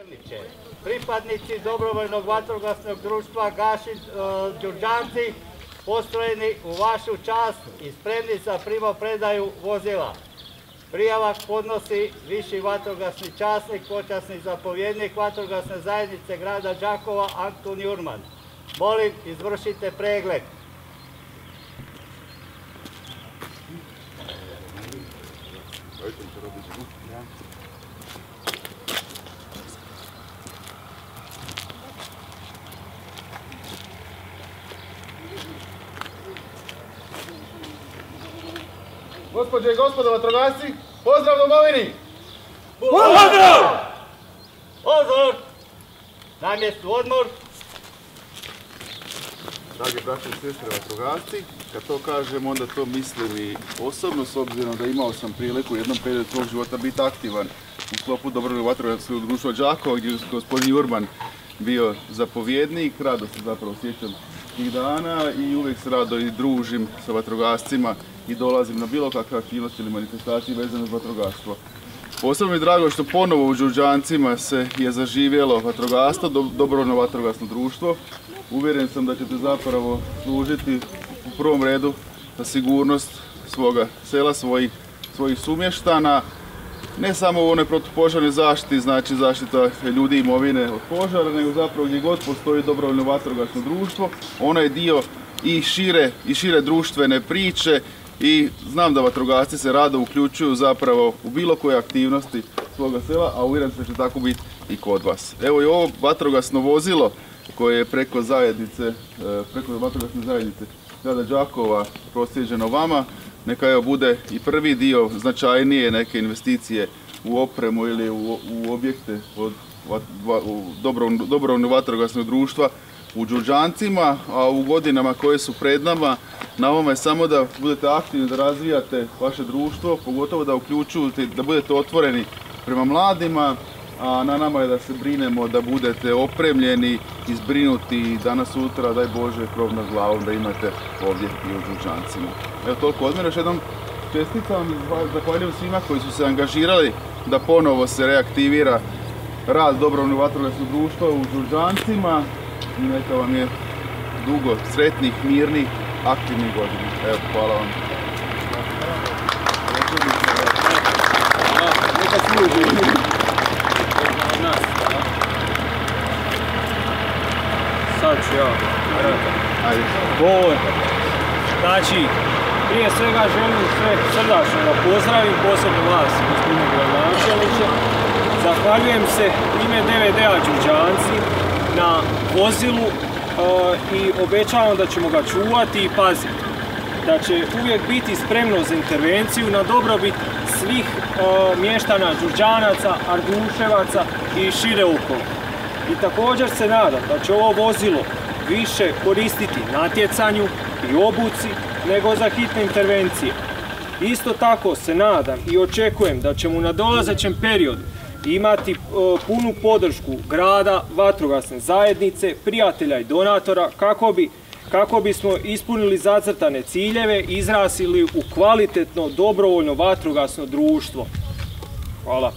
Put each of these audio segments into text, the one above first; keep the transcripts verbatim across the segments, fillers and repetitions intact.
Čeliće. Pripadnici dobrovoljnog vatrogasnog društva Gašin uh, Đurđanci postrojeni u vašu čast i spremni za primopredaju vozila. Prijava podnosi viši vatrogasni časnik, počasni zapovjednik vatrogasne zajednice grada Đakova Antun Jurman. Molim, izvršite pregled. Gospođe i gospodo vatrogasci, pozdrav domovini! Pozdrav! Pozdrav! Na mjestu odmor. Dragi braći i sestre vatrogasci, kad to kažem onda to mislim i osobno, s obzirom da imao sam priliku u jednom periodu svog života biti aktivan u sklopu dobrovoljnog vatrogasnog društva Đakova, gdje je gospodin Jurman bio zapovjednik. Rado se zapravo sjećam tih dana i uvijek se rado i družim sa vatrogascima i dolazim na bilo kakve aktivnosti ili manifestacije vezane za vatrogastvo. Posebno mi je drago što ponovo u Đurđancima se je zaživjelo vatrogastvo, dobrovoljno vatrogasno društvo. Uvjeren sam da ćete zapravo služiti u prvom redu za sigurnost svoga sela, svojih, svojih sumještana, ne samo u onoj protupožarnoj zaštiti, znači zaštita ljudi i imovine od požara, nego zapravo gdje god postoji dobrovoljno vatrogasno društvo, ono je dio i šire, i šire društvene priče i znam da vatrogasci se rado uključuju zapravo u bilo koje aktivnosti svoga sela, a uvjeren sam da će tako biti i kod vas. Evo i ovo vatrogasno vozilo koje je preko zajednice, preko vatrogasne zajednice grada Đakova proslijeđeno vama, neka evo bude i prvi dio značajnije neke investicije u opremu ili u, u objekte od dobrovoljnog vatrogasnog društva u Đurđancima, a u godinama koje su pred nama, na ovome je samo da budete aktivni, da razvijate vaše društvo, pogotovo da uključujete, da budete otvoreni prema mladima, a na nama je da se brinemo da budete opremljeni i zbrinuti i danas sutra, daj Bože, krov nad glavom da imate ovdje i u Đurđancima. Evo toliko od mene, još jednom čestitam i zahvaljujem svima koji su se angažirali da ponovo se reaktivira rad dobrovoljnog vatrogasnog društva u Đurđancima i neka vam je dugo sretnih, mirnih, aktivnih godina. Evo, hvala vam. Sad ću ja. Govor. Znači, prije svega želim sve srdačno da pozdravim, posebno vas, gospodine gradonačelniče. Zahvaljujem se u ime D V D-a Đurđanci na vozilu i obećavam da ćemo ga čuvati i paziti. Da će uvijek biti spremno za intervenciju na dobrobit svih mještana Đurđanaca, Arduševaca i šire okolo. I također se nadam da će ovo vozilo više koristiti natjecanju i obuci nego za hitne intervencije. Isto tako se nadam i očekujem da ćemo u nadolazećem periodu imati punu podršku grada, vatrogasne zajednice, prijatelja i donatora kako bi kako bismo ispunili zacrtane ciljeve i izrasli u kvalitetno dobrovoljno vatrogasno društvo. Hvala.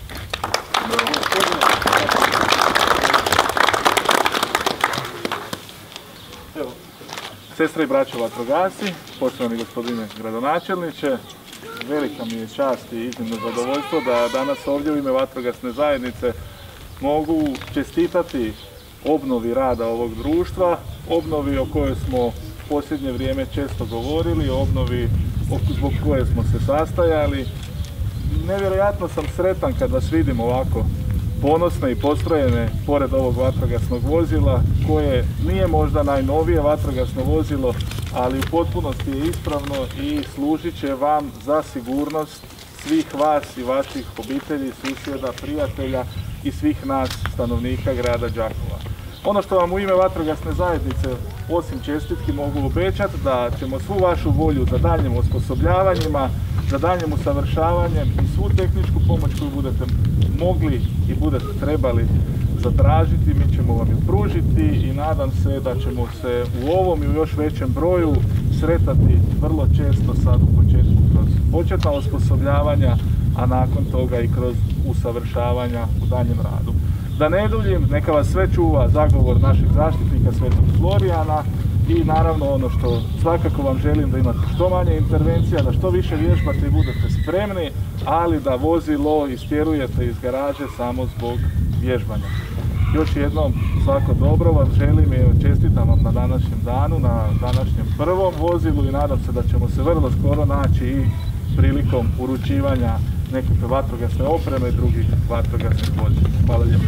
Evo, sestre i braćo vatrogasci, poštovani gospodine gradonačelniče, velika mi je čast i iznimno zadovoljstvo da danas ovdje u ime vatrogasne zajednice mogu čestitati obnovi rada ovog društva, obnovi o kojoj smo u posljednje vrijeme često govorili, obnovi zbog koje smo se sastajali. Nevjerojatno sam sretan kad vas vidim ovako ponosne i postrojene pored ovog vatrogasnog vozila, koje nije možda najnovije vatrogasno vozilo, ali u potpunosti je ispravno i služit će vam za sigurnost svih vas i vaših obitelji, susjeda, prijatelja i svih nas stanovnika grada Đakova. Ono što vam u ime vatrogasne zajednice osim čestitki mogu obećati, da ćemo svu vašu volju za daljnjim osposobljavanjima, za daljnjim usavršavanjem i svu tehničku pomoć koju budete mogli i budete trebali zatražiti, mi ćemo vam ju pružiti i nadam se da ćemo se u ovom i u još većem broju sretati vrlo često sad u početku kroz početna osposobljavanja, a nakon toga i kroz usavršavanja u daljem radu. Da ne duljim, neka vas sve čuva zagovor našeg zaštitnika Svetog Florijana i naravno ono što svakako vam želim da imate što manje intervencija, da što više vježbate i budete spremni, ali da vozilo istjerujete iz garaže samo zbog vježbanja. Još jednom svako dobro vam želim i čestitam vam na današnjem danu, na današnjem prvom vozilu i nadam se da ćemo se vrlo skoro naći i prilikom uručivanja nekakve vatrogasne opreme i drugih vatrogasnih vozila. Hvala lijepo.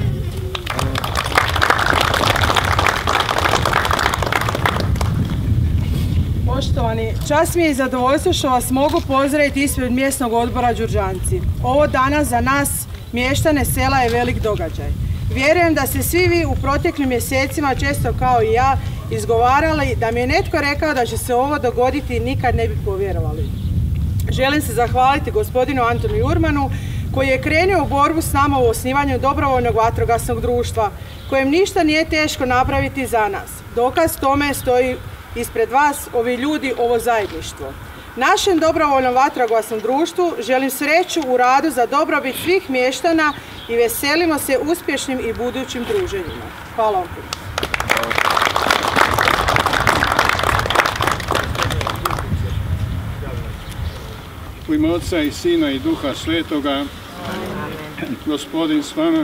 Poštovani, čast mi je i zadovoljstvo što vas mogu pozdraviti ispred mjesnog odbora Đurđanci. Ovo danas za nas, mještane sela, je velik događaj. Vjerujem da ste svi vi u proteklim mjesecima, često kao i ja, izgovarali da mi je netko rekao da će se ovo dogoditi i nikad ne bi povjerovali. Želim se zahvaliti gospodinu Antonu Jurmanu koji je krenuo u borbu s nama u osnivanju dobrovoljnog vatrogasnog društva, kojem ništa nije teško napraviti za nas. Dokaz tome stoji ispred vas, ovi ljudi, ovo zajedništvo. Našem dobrovoljnom vatrogasnom društvu želim sreću u radu za dobrobit svih mještana i veselimo se uspješnim i budućim druženjima. Hvala vam. U ime Otca i Sina i Duha Svetoga, Gospodin s vama.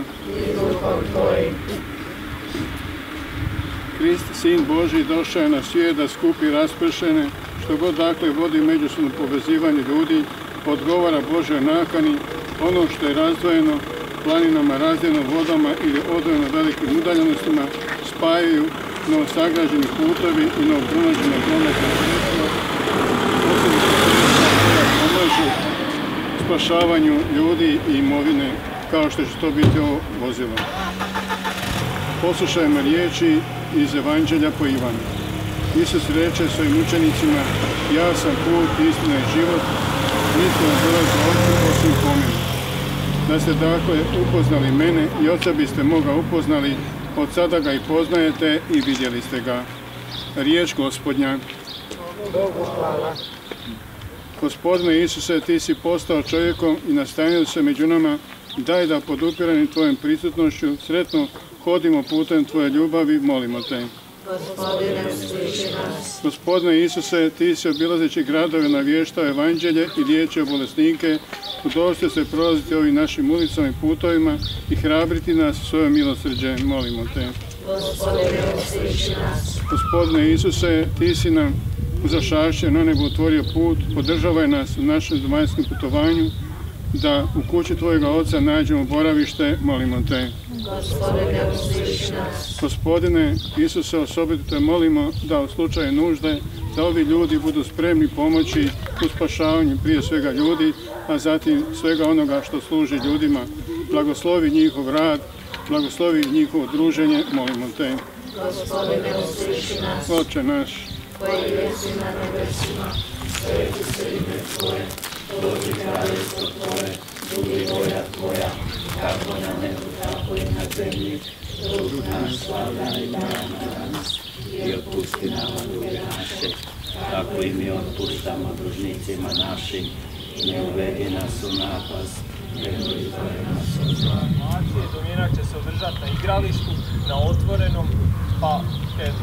Krist, Sin Božji, došao je na svijet da skupi raspršene, što god dakle vodi međusobno povezivanje ljudi, odgovara Božoj nakani, ono što je razdvojeno planinama, razdvojeno vodama ili odvojeno velikim udaljenostima, spajaju novosagrađeni putovi i novopronađene prometne sredstva, pomažu spašavanju ljudi i imovine, kao što će to biti ovo vozilo. Poslušajmo riječi iz Evanđelja po Ivanu. Isus reče svojim učenicima: ja sam put, istina i život, nitko ne dolazi Otcu osim po meni. Da ste dakle upoznali mene i Oca biste moga upoznali, od sada ga i poznajete i vidjeli ste ga. Riječ Gospodnja. Bogu hvala. Gospodine Isuse, ti si postao čovjekom i nastanio se među nama, daj da podupirani tvojom prisutnošću sretno hodimo putem tvoje ljubavi, molimo te. Gospodine, usliši nas. Gospodine Isuse, ti si obilazeći gradove navještao evanđelje i liječio bolesnike, udostojte se prolaziti ovim našim ulicama i putovima i hrabriti nas svojom milosrđe, molimo te. Gospodine, usliši nas. Gospodine Isuse, ti si nam uzašašće na nebu otvorio put, podržavaj nas u našem zemaljskom putovanju, da u kući tvojega Oca nađemo boravište, molimo te. Gospodine, usliši nas. Gospodine Isuse, osobito te molimo da u slučaju nužde, da ovi ljudi budu spremni pomoći u spašavanju prije svega ljudi, a zatim svega onoga što služi ljudima. Blagoslovi njihov rad, blagoslovi njihovo druženje, molimo te. Gospodine, usliši nas. Oče naš, koji jesi na nebesima, sveti se ime tvoje, dođi kraljestvo tvoje, budi volja tvoja, kako na nebu, tako i na zemlji. Kruh naš svakdani daj nam danas i otpusti nama duge naše, kako i mi otpuštamo dužnicima našim, i ne uvedi nas u napast, nego izbavi nas od zla. Turnirak će se održati na igralištu, na otvorenom, pa eto.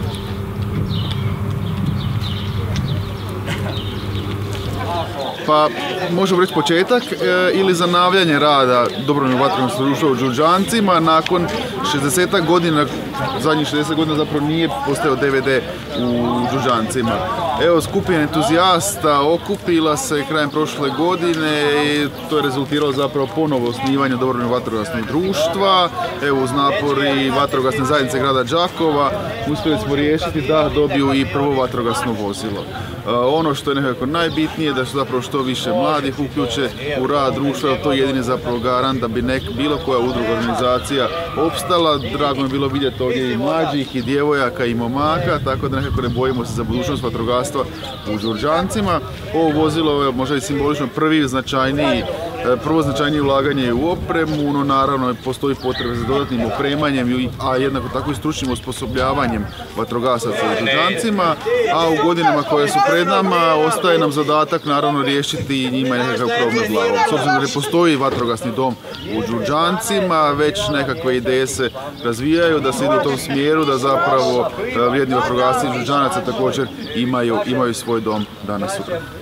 Pa možemo reći početak e, ili zanavljanje rada dobrovoljnog vatrogasnog društva u Đurđancima. Nakon šezdeset godina, zadnjih šezdeset godina zapravo nije postojao D V D u Đurđancima. Evo, skupina entuzijasta okupila se krajem prošle godine i to je rezultiralo zapravo ponovo osnivanju dobrovoljnog vatrogasnog društva. Evo, uz napor i vatrogasne zajednice grada Đakova uspjeli smo riješiti da dobiju i prvo vatrogasno vozilo. E, ono što je nekako najbitnije da su zapravo što više mladih uključe u rad društva, jer to je jedini zapravo garant da bi nek, bilo koja udruga, organizacija opstala. Drago mi je bilo vidjeti ovdje i mlađih, i djevojaka, i momaka, tako da nekako ne bojimo se za budućnost vatrogastva u Đurđancima. Ovo vozilo je možda i simbolično prvi značajniji Prvo značajnije ulaganje je u opremu, no naravno postoji potreba za dodatnim opremanjem, a jednako tako i stručnim osposobljavanjem vatrogasaca u Đurđancima, a u godinama koje su pred nama ostaje nam zadatak naravno riješiti njima nekakav krov nad glavom. S obzirom da ne postoji vatrogasni dom u Đurđancima, već nekakve ideje se razvijaju da se ide u tom smjeru, da zapravo vrijedni vatrogasci Đurđanaca također imaju, imaju svoj dom danas sutra.